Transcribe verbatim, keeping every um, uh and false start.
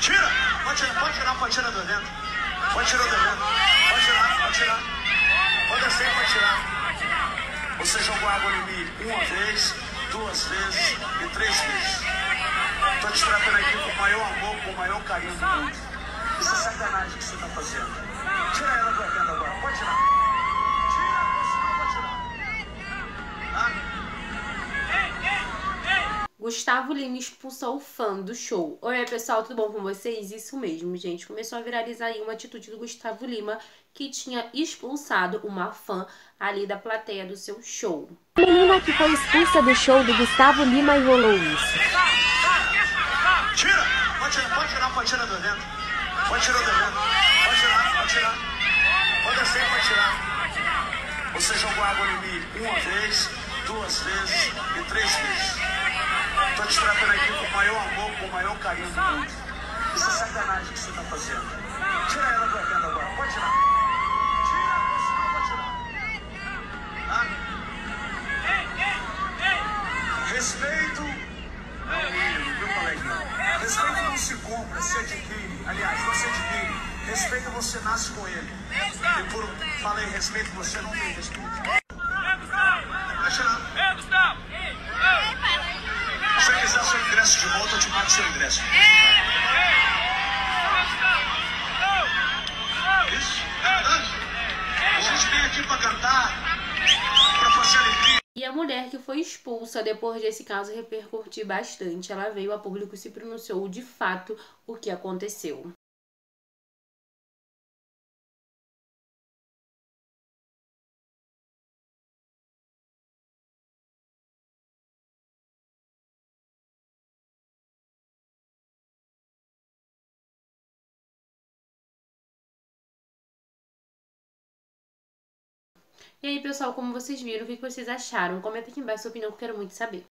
Tira! Pode tirar, pode tirar, pode tirar do evento. Pode tirar do evento. Pode tirar, pode tirar. Pode descer, pode tirar. Você jogou água em mim uma vez, duas vezes e três vezes. Tô te tratando aqui com o maior amor, com o maior carinho do mundo. Isso é sacanagem que você tá fazendo. Tira ela do evento agora, pode tirar. Tira, você não pode tirar. Ah. Gustavo Lima expulsou o fã do show. Oi, pessoal, tudo bom com vocês? Isso mesmo, gente. Começou a viralizar aí uma atitude do Gustavo Lima, que tinha expulsado uma fã ali da plateia do seu show. A menina que foi expulsa do show do Gustavo Lima e rolou isso. Tira! Pode tirar, pode tirar, pode tirar do evento. Pode tirar do evento. Pode tirar, pode tirar. Pode descer, pode tirar. Você jogou água em mim uma vez, duas vezes e três vezes. Tô te tratando aqui com o maior amor, com o maior carinho do mundo. Isso é sacanagem que você tá fazendo. Tira ela do evento agora, pode tirar. Tira, você não pode tirar. Ah. Respeito é o mínimo, viu, coleguinha? Respeito não se compra, se adquire. Aliás, você adquire. Respeito você nasce com ele. E por falei respeito, você não tem respeito. Vai tirar. Se você quiser seu ingresso de volta, eu te pago seu ingresso. Isso, é verdade. A gente vem aqui pra cantar, pra fazer alegria. E a mulher que foi expulsa depois desse caso repercutir bastante. Ela veio a público e se pronunciou de fato o que aconteceu. E aí, pessoal, como vocês viram, o que vocês acharam? Comenta aqui embaixo a sua opinião que eu quero muito saber.